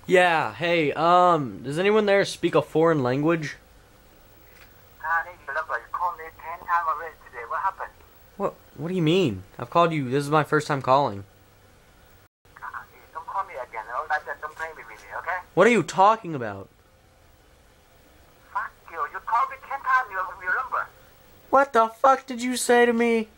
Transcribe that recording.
Yeah, hey, does anyone there speak a foreign language? Honey, remember, you called me 10 times already today. What happened? What do you mean? I've called you, this is my first time calling. Don't call me again. All right, then don't play with me, okay? What are you talking about? Fuck you. You called me 10 times, you remember? What the fuck did you say to me?